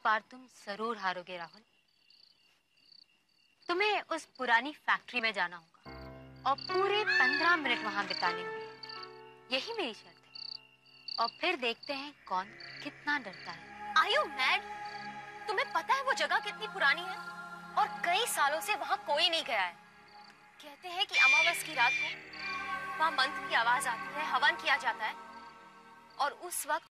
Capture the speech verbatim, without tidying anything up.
बार तुम जरूर हारोगे राहुल। तुम्हें उस पुरानी फैक्ट्री में जाना होगा और पूरे पंद्रह मिनट वहां बिताने होंगे। यही मेरी शर्त है और फिर देखते हैं कौन कितना डरता है। Are you mad? तुम्हें पता है वो जगह कितनी पुरानी है और कई सालों से वहां कोई नहीं गया है। कहते हैं कि अमावस की रात को वहां मंत्र की आवाज आती है, हवन किया जाता है और उस वक्त